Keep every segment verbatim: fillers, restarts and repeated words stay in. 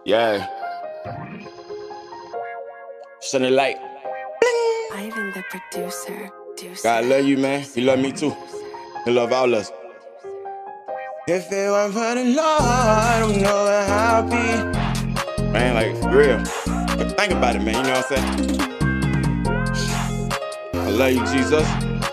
Yeah. Shawn Da Light. Ivan the producer. God love you, man. He love me too. He love all us. If it weren't for the Lord, I don't know where I'll be. Man, like, for real. Think about it, man. You know what I'm saying? I love you, Jesus.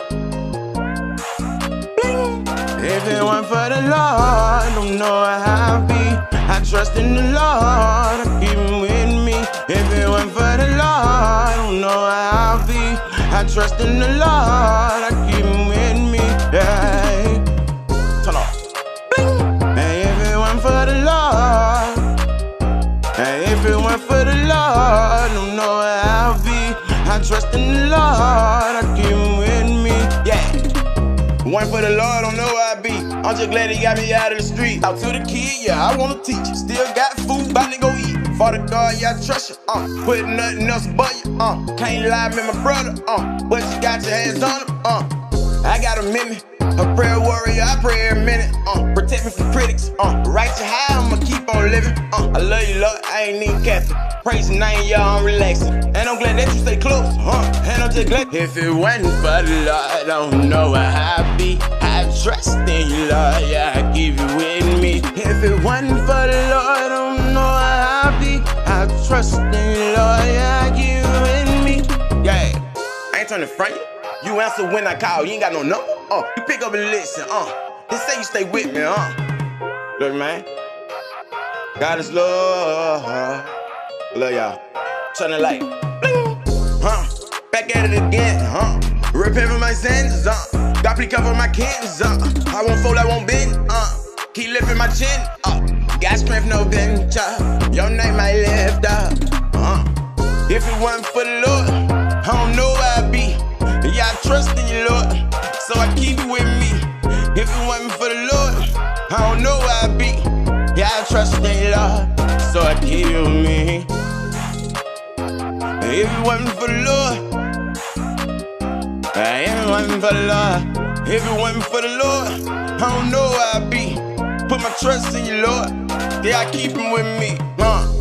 If it weren't for the Lord, I don't know where I'll be. I trust in the Lord, I keep him with me. If it weren't for the Lord, I don't know where I'll be. I trust in the Lord, I keep him with me. Yeah. Turn off. And if it weren't for the Lord, and if it weren't for the Lord, I don't know where I'll be. I trust in the Lord, I keep him with me. Yeah. One for the Lord, I don't know where I be. I'm just glad he got me out of the street. Out to the kid, yeah, I wanna teach you. Still got food, bout to go eat. Father God, yeah, I trust you, uh. Put nothing else but you, uh. Can't lie, man, my brother, uh. But you got your hands on him, uh. I got a minute, a prayer warrior, I pray every minute, uh. Protect me from critics, uh. Right to high, I'ma keep on living, uh. I love you, Lord, I ain't even capping. Praise your name, y'all, I'm relaxing. And I'm glad that you stay close, huh? And I'm just glad. If it wasn't for the Lord, I don't know where I'd be. I trust in you, Lord, yeah, I keep you with me. If it wasn't for the Lord, I don't know where I'd be. I trust in you, Lord, yeah, I keep you with me. Yeah, I ain't trying to front you. You answer when I call, you ain't got no number. Uh, you pick up and listen, uh. They say you stay with me, uh. Look, man, God is love. Love y'all. Shawn Da Light. Huh? Back at it again, huh? Repent for my sins, uh. God please cover my kins, uh. I won't fold, I won't bend, uh. Keep lifting my chin, uh. Got strength, no venture. Your name I lift up, uh. If it wasn't for the Lord, I don't know where I'd be. Yeah, I trust in you, Lord, so I keep you with me. If it wasn't for the Lord, I don't know where I'd be. Yeah, I trust in you, Lord, so I keep you with me. If it wasn't for the Lord, if it wasn't for the Lord, if it wasn't for the Lord, I don't know where I'd be. Put my trust in you, Lord, yeah, I keep him with me, huh?